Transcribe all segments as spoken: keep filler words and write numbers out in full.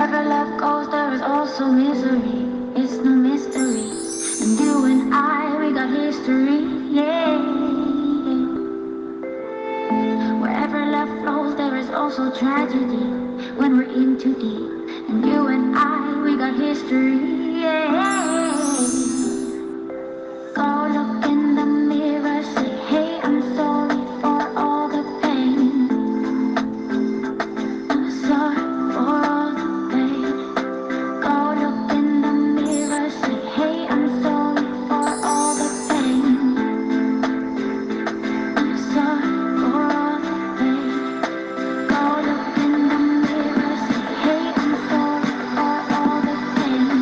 Wherever love goes, there is also misery. It's no mystery. And you and I, we got history. Yeah. Wherever love flows, there is also tragedy. When we're in too deep. And you and I, we got history. Yeah. Go look in the mirror, say, hey, I'm sorry for all the pain. I'm sorry for all the pain. Go look in the mirror, say, hey, I'm sorry for all the pain. I'm sorry for all the pain. Go look in the mirror, say, hey, I'm sorry for all the pain.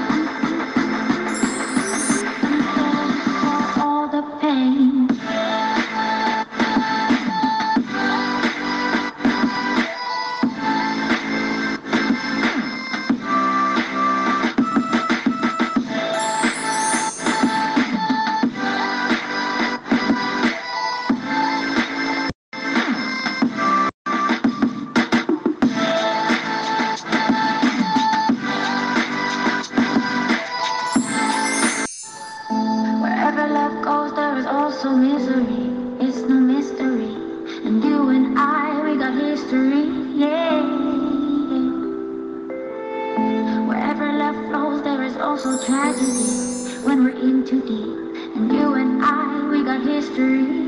I'm sorry for all the pain. Wherever love goes, there is also misery. It's no mystery. And you and I, we got history. Yeah. Wherever love flows, there is also tragedy. When we're in too deep. And you and I, we got history.